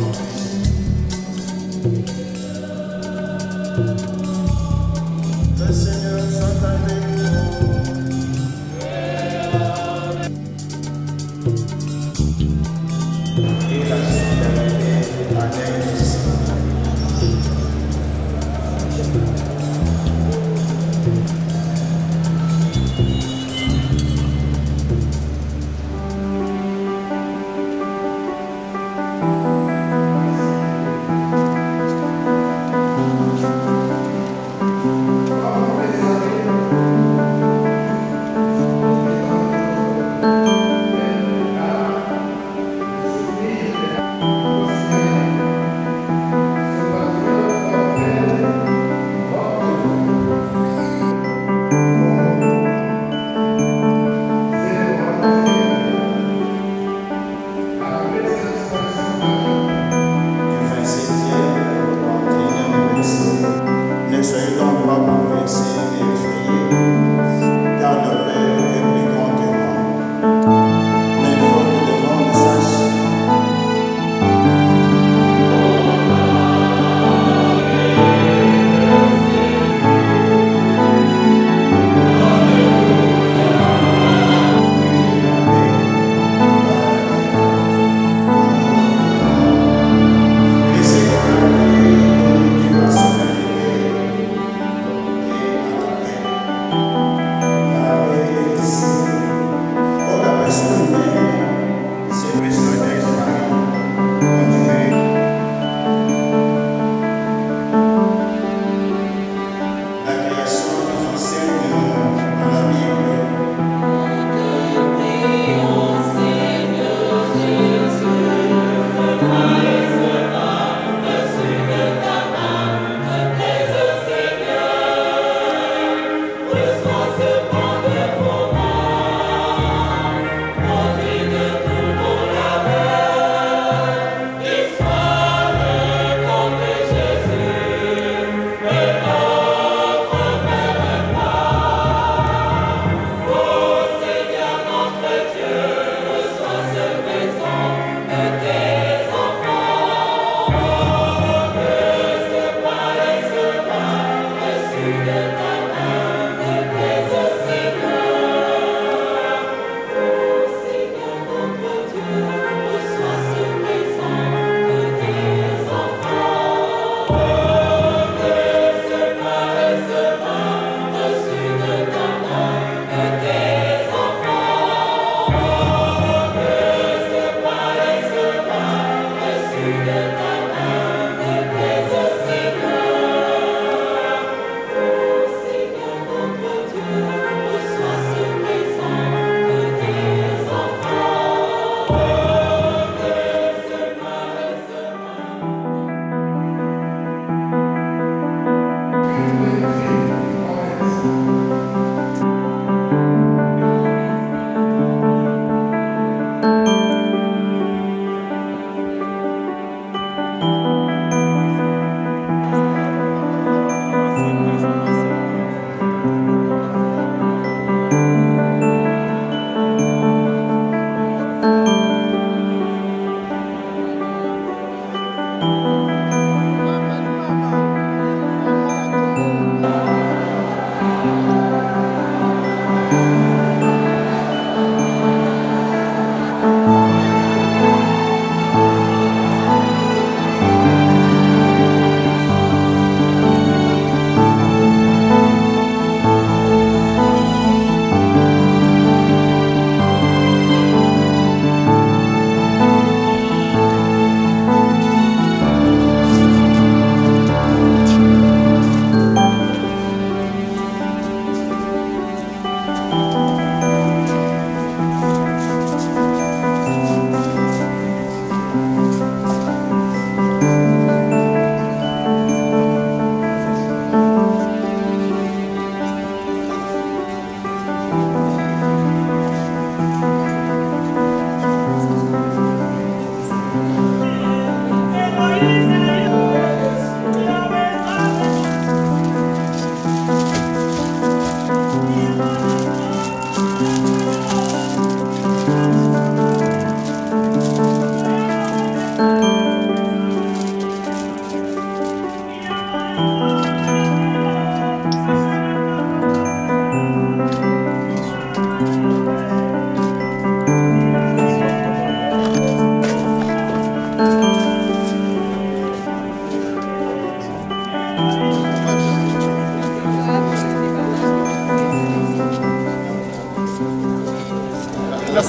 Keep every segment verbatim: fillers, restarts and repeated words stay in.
Le Seigneur soit avec nous. Et la solidarité avec Christ.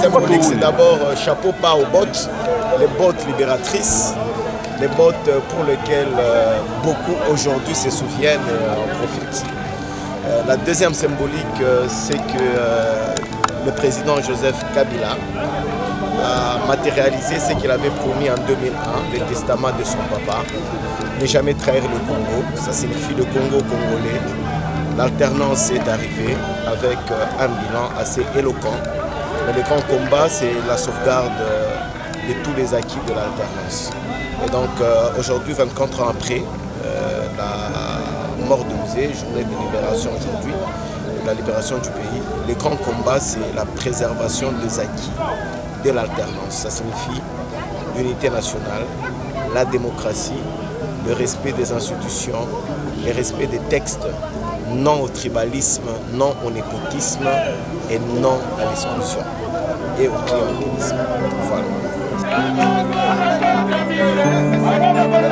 symbolique, c'est d'abord euh, chapeau pas aux bottes, les bottes libératrices, les bottes pour lesquelles euh, beaucoup aujourd'hui se souviennent et en profitent. Euh, la deuxième symbolique, euh, c'est que euh, le président Joseph Kabila a matérialisé ce qu'il avait promis en deux mille un, le testament de son papa, ne jamais trahir le Congo. Ça signifie le Congo congolais. L'alternance est arrivée avec euh, un bilan assez éloquent. Mais le grand combat, c'est la sauvegarde euh, de tous les acquis de l'alternance. Et donc euh, aujourd'hui, vingt-quatre ans après euh, la mort de Musée, journée de libération aujourd'hui, la libération du pays, le grand combat, c'est la préservation des acquis de l'alternance. Ça signifie l'unité nationale, la démocratie, le respect des institutions, le respect des textes, non au tribalisme, non au népotisme et non à l'exclusion et au clientélisme. Voilà.